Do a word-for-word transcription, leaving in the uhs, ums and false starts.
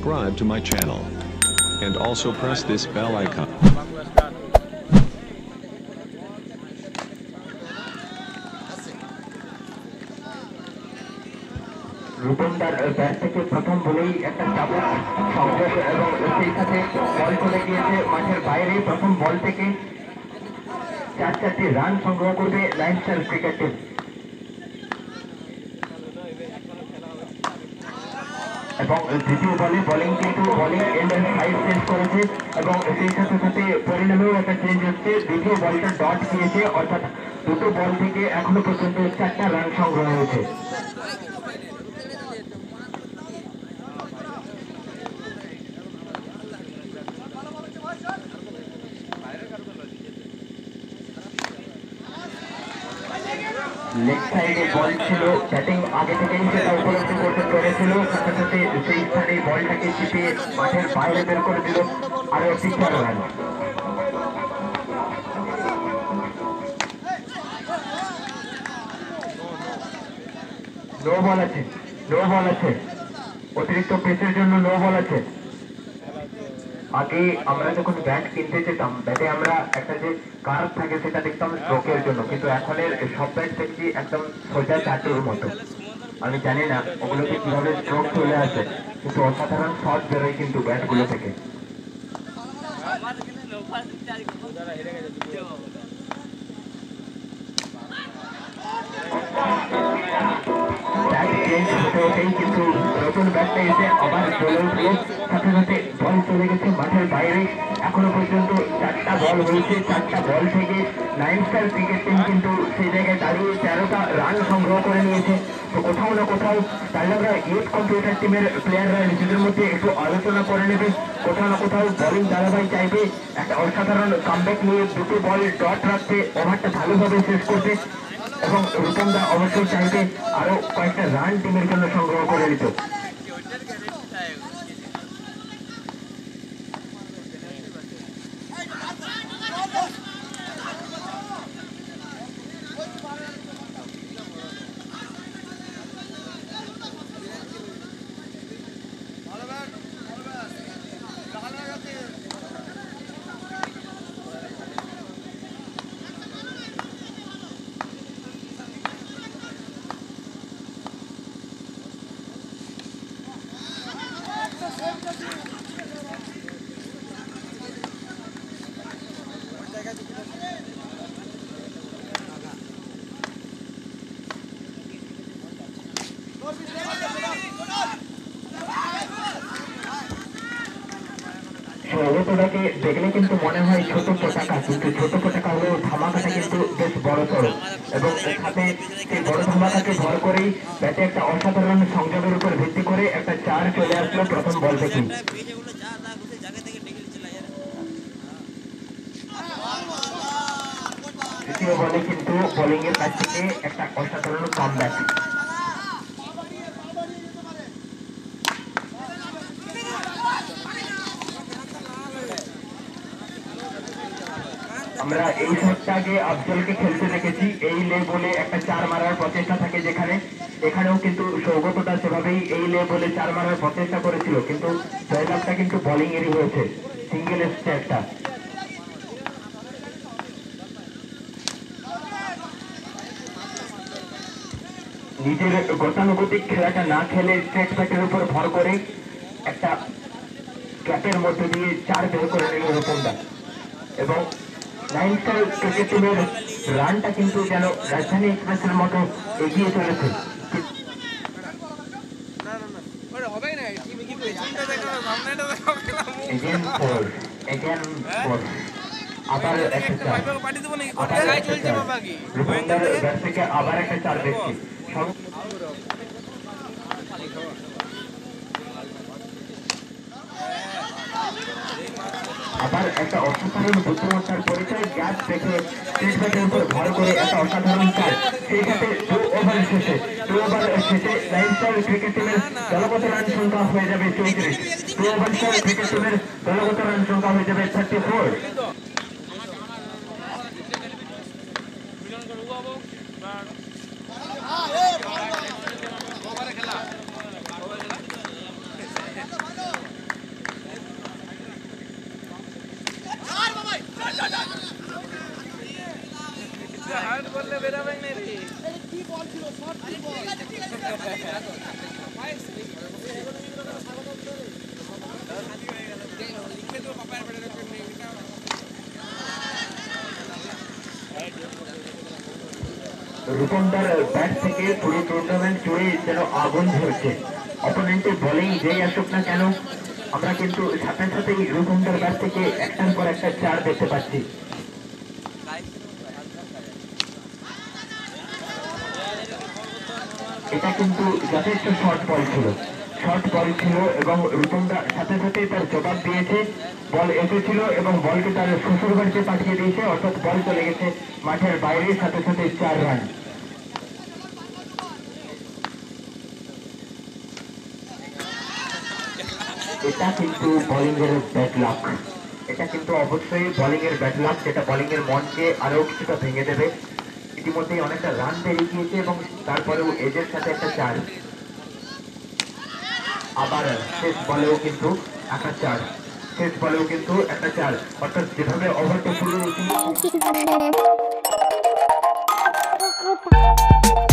subscribe to my channel. And also press this bell icon. রূপমদার bat থেকে প্রথম বলেই একটা চাবুক সংযোগ এবং সেই সাথে বল চলে গিয়েছে মাঠের বাইরে। প্রথম বল থেকে চার চারটি রান সংগ্রহ করবে লাইন স্টার ক্রিকেট টিম। এবং দ্বিতীয় বলে বোলিং কিন্তু বোলিং এন্ডের সাইজ চেঞ্জ করেছে এবং সেই সাথে সাথে পরিণামেও একটা চেঞ্জ হচ্ছে। দ্বিতীয় বলটা ডট দিয়েছে, অর্থাৎ দুটো বল থেকে এখনো পর্যন্ত চারটা রান সংগ্রহ হয়েছে। লেগ সাইডে বল ছিল, ব্যাটিং আগে থেকেই সেটা উপলব্ধি করতে পেরেছিল, সাথে সাথে সেই স্থানে বলটাকে চিপিয়ে মাঠের বাইরে বের করে দিল আরো একটি চার রান। নো বল আছে, নো বল আছে, অতিরিক্ত পেসের জন্য নো বল আছে। আগে আমরা যখন ব্যাট কিনতে যেতাম, ব্যাটে আমরা একটা যে কার্ভ থাকে সেটা দেখতাম স্ট্রোকের জন্য, কিন্তু এখনের সব ব্যাট দেখছি একদম সোজা চাটুর মতো। আমি জানি না ওগুলোতে কিভাবে স্ট্রোক চলে আসে, কিন্তু অসাধারণ শট বেরোয় কিন্তু ব্যাটগুলো থেকে। কিন্তু নতুন ব্যাটটা এসে আবার চলে উঠলো, সাথে সাথে বল চলে গেছে মাঠের বাইরে। এখনো পর্যন্ত চারটা বল হয়েছে, চারটা বল থেকে নাইন স্টার ক্রিকেট টিম কিন্তু সেই জায়গায় দাঁড়িয়ে তেরোটা রান সংগ্রহ করে নিয়েছে। তো কোথাও না কোথাও তালডাংরা ইউথ কম্পিউটার টিমের প্লেয়াররা নিজেদের মধ্যে একটু আলোচনা করে নেবে, কোথাও না কোথাও বোলিং ধারাবাহিক চাইবে একটা অসাধারণ কামব্যাক নিয়ে দুটো বল ডট রাখতে, ওভারটা ভালোভাবে শেষ করতে, এবং রূপমদা অবশ্যই চাইবে আরো কয়েকটা রান টিমের জন্য সংগ্রহ করে দিত। সৌগতটাকে দেখলে কিন্তু মনে হয় ছোট পতাকা, কিন্তু ছোট পতাকা হলেও ধামাকাটা কিন্তু বেশ বড় সড়ো, এবং সাথে সেই বড় ধামাকাকে ভর করেই ব্যাটে একটা অসাধারণ সংযোগের উপর ভিত্তি করে একটা চার চলে আসলো প্রথম বল থেকে। তৃতীয় বলে কিন্তু বোলিং এর কাছ থেকে একটা অসাধারণ কামব্যাক। আমরা এই শটটা আগে আফজলকে খেলতে দেখেছি, এই লে বলে একটা চার মারার প্রচেষ্টা থাকে যেখানে, এখানেও কিন্তু সৌগতটা সেভাবেই এই লে বলে চার মারার প্রচেষ্টা করেছিল, কিন্তু জয়লাভটা কিন্তু বোলিং এরই হয়েছে, সিঙ্গেল এসছে একটা। নিজের গতানুগতিক খেলাটা না খেলে স্ট্রেট ব্যাটের উপর ভর করে একটা ক্যাপের মধ্যে দিয়ে চার বের করে নিল রূপমদা, এবং নাইন স্টার ক্রিকেট টিমের রানটা কিন্তু যেন রাজধানী এক্সপ্রেসের মতো এগিয়ে চলেছে। আবার একটা চার, রূপমদার ব্যাট থেকে আবার একটা চার দেখছি। আবার একটা অসাধারণ বুদ্ধিমত্তার পরিচয়, গ্যাপ দেখে স্টেট ব্যাটের উপর ভর করে একটা অসাধারণ চার। সেই সাথে দু ওভার শেষে দু ওভার শেষে নাইন স্টার ক্রিকেট টিমের দলগত রান সংখ্যা হয়ে যাবে চৌত্রিশ, দু ওভার স্টার ক্রিকেট টিমের দলগত রান সংখ্যা হয়ে যাবে থার্টি ফোর। রূপমদার ব্যাট থেকে পুরো টুর্নামেন্ট জুড়ে যেন আগুন ঝরছে। অপোনেন্টের বলেই যেই আসুক না কেন, আমরা কিন্তু সাথে সাথেই রূপমদার ব্যাট থেকে একটার পর একটা চার দেখতে পাচ্ছি। এটা কিন্তু যথেষ্ট শর্ট বল ছিল, শর্ট বল ছিল এবং রূপমদা সাথে সাথে তার জবাব দিয়েছে। বল এসেছিল এবং বলকে তার শ্বশুর বাড়িতে পাঠিয়ে দিয়েছে, অর্থাৎ বল চলে গেছে মাঠের বাইরে, সাথে সাথে চার রান। এটা কিন্তু বোলিং এর ব্যাড লাক, এটা কিন্তু অবশ্যই বোলিং এর ব্যাড লাক, যেটা বোলিং এর মনকে আরো কিছুটা ভেঙে দেবে। ইতিমধ্যেই অনেকটা রান বেরিয়ে গিয়েছে এবং তারপরেও এজের সাথে একটা চার, আবার শেষ বলেও কিন্তু একটা চার, শেষ বলেও কিন্তু একটা চার, অর্থাৎ যেভাবে ওভারটা শুরু হয়েছিল